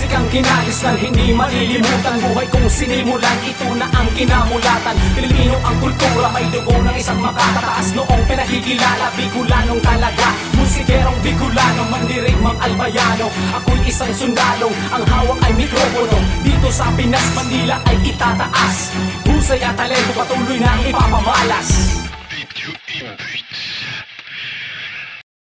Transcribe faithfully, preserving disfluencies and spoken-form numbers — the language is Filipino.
Musikang kinalis ng hindi malilimutan. Buhay kong sinimulan, ito na ang kinamulatan. Pilipino ang kultura, may dugo ng isang makatataas. Noong pinakikilala, Bicolanong talaga. Musikerong Bicolano, mandirigmang albayano. Ako'y isang sundalo, ang hawak ay mikropono. Dito sa Pinas, Manila ay itataas. Husay at talento patuloy na ipapamalas.